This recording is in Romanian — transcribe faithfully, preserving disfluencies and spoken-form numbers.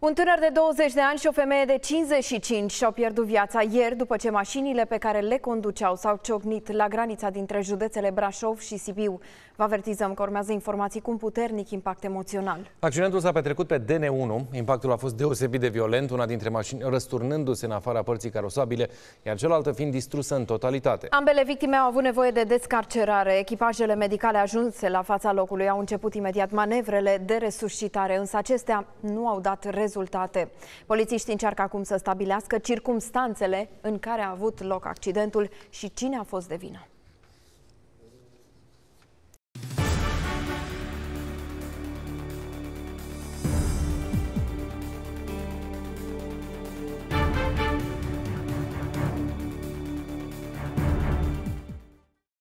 Un tânăr de douăzeci de ani și o femeie de cincizeci și cinci și-au pierdut viața ieri după ce mașinile pe care le conduceau s-au ciocnit la granița dintre județele Brașov și Sibiu. Vă avertizăm că urmează informații cu un puternic impact emoțional. Accidentul s-a petrecut pe D N unu. Impactul a fost deosebit de violent, una dintre mașini răsturnându-se în afara părții carosabile, iar cealaltă fiind distrusă în totalitate. Ambele victime au avut nevoie de descarcerare. Echipajele medicale ajunse la fața locului au început imediat manevrele de resuscitare, însă acestea nu au dat rezultate. Polițiștii încearcă acum să stabilească circumstanțele în care a avut loc accidentul și cine a fost de vină.